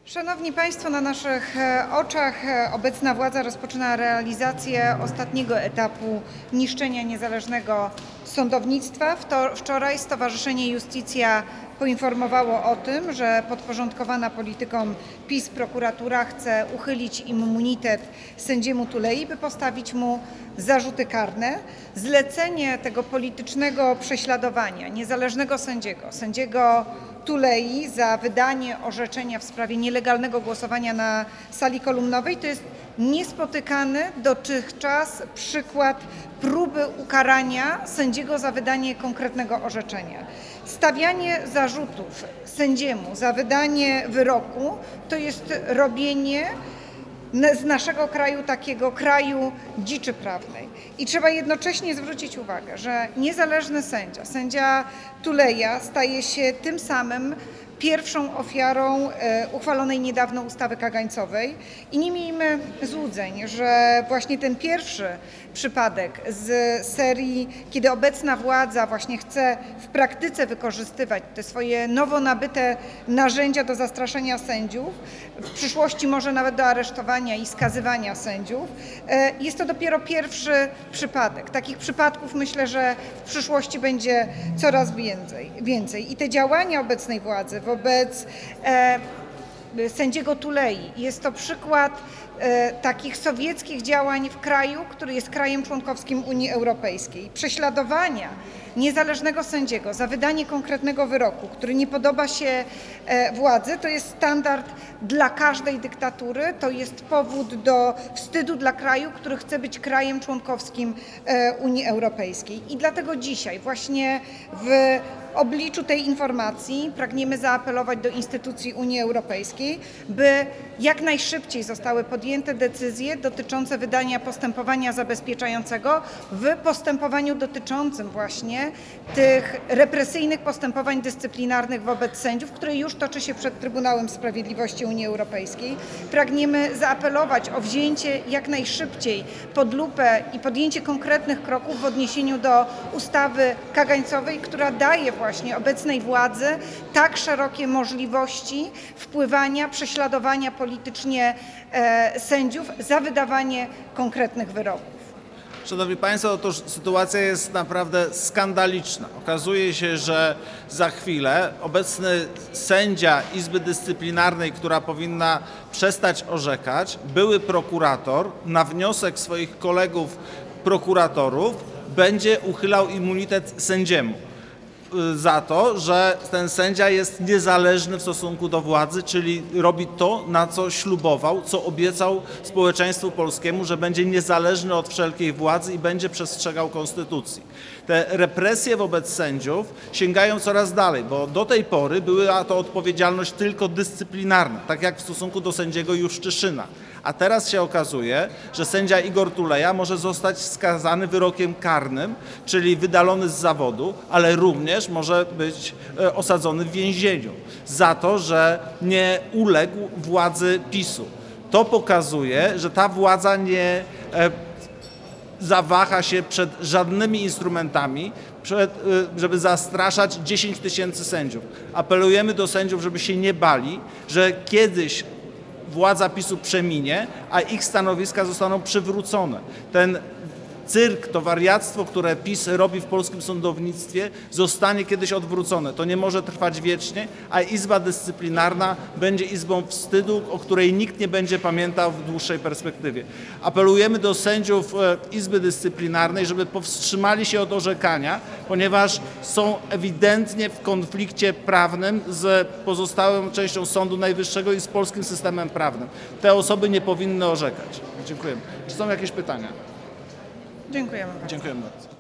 Szanowni Państwo, na naszych oczach obecna władza rozpoczyna realizację ostatniego etapu niszczenia niezależnego sądownictwa. Wczoraj Stowarzyszenie Iustitia poinformowało o tym, że podporządkowana politykom PiS prokuratura chce uchylić immunitet sędziemu Tulei, by postawić mu zarzuty karne. Zlecenie tego politycznego prześladowania niezależnego sędziego Tulei za wydanie orzeczenia w sprawie nielegalnego głosowania na sali kolumnowej to jest niespotykany dotychczas przykład próby ukarania sędziego za wydanie konkretnego orzeczenia. Stawianie zarzutów sędziemu za wydanie wyroku to jest robienie z naszego kraju takiego kraju dziczy prawnej. I trzeba jednocześnie zwrócić uwagę, że niezależny sędzia Tuleja staje się tym samym pierwszą ofiarą uchwalonej niedawno ustawy kagańcowej i nie miejmy złudzeń, że właśnie ten pierwszy przypadek z serii, kiedy obecna władza właśnie chce w praktyce wykorzystywać te swoje nowo nabyte narzędzia do zastraszenia sędziów, w przyszłości może nawet do aresztowania i skazywania sędziów, jest to dopiero pierwszy przypadek. Takich przypadków myślę, że w przyszłości będzie coraz więcej. I te działania obecnej władzy wobec sędziego Tulei jest to przykład takich sowieckich działań w kraju, który jest krajem członkowskim Unii Europejskiej. Prześladowania niezależnego sędziego za wydanie konkretnego wyroku, który nie podoba się władzy, to jest standard dla każdej dyktatury, to jest powód do wstydu dla kraju, który chce być krajem członkowskim Unii Europejskiej. I dlatego dzisiaj właśnie w obliczu tej informacji pragniemy zaapelować do instytucji Unii Europejskiej, by jak najszybciej zostały podjęte decyzje dotyczące wydania postępowania zabezpieczającego w postępowaniu dotyczącym właśnie tych represyjnych postępowań dyscyplinarnych wobec sędziów, które już toczy się przed Trybunałem Sprawiedliwości Unii Europejskiej. Pragniemy zaapelować o wzięcie jak najszybciej pod lupę i podjęcie konkretnych kroków w odniesieniu do ustawy kagańcowej, która daje właśnie obecnej władzy tak szerokie możliwości wpływania, prześladowania politycznie sędziów za wydawanie konkretnych wyroków. Szanowni Państwo, otóż sytuacja jest naprawdę skandaliczna. Okazuje się, że za chwilę obecny sędzia Izby Dyscyplinarnej, która powinna przestać orzekać, były prokurator na wniosek swoich kolegów prokuratorów będzie uchylał immunitet sędziemu za to, że ten sędzia jest niezależny w stosunku do władzy, czyli robi to, na co ślubował, co obiecał społeczeństwu polskiemu, że będzie niezależny od wszelkiej władzy i będzie przestrzegał konstytucji. Te represje wobec sędziów sięgają coraz dalej, bo do tej pory była to odpowiedzialność tylko dyscyplinarna, tak jak w stosunku do sędziego Juszczyszyna. A teraz się okazuje, że sędzia Igor Tuleja może zostać skazany wyrokiem karnym, czyli wydalony z zawodu, ale również może być osadzony w więzieniu za to, że nie uległ władzy PiS-u. To pokazuje, że ta władza nie zawaha się przed żadnymi instrumentami, żeby zastraszać 10 000 sędziów. Apelujemy do sędziów, żeby się nie bali, że kiedyś władza PiS-u przeminie, a ich stanowiska zostaną przywrócone. Ten cyrk, to wariactwo, które PiS robi w polskim sądownictwie, zostanie kiedyś odwrócone. To nie może trwać wiecznie, a Izba Dyscyplinarna będzie izbą wstydu, o której nikt nie będzie pamiętał w dłuższej perspektywie. Apelujemy do sędziów Izby Dyscyplinarnej, żeby powstrzymali się od orzekania, ponieważ są ewidentnie w konflikcie prawnym z pozostałą częścią Sądu Najwyższego i z polskim systemem prawnym. Te osoby nie powinny orzekać. Dziękujemy. Czy są jakieś pytania? Dziękujemy bardzo. Dziękujemy bardzo.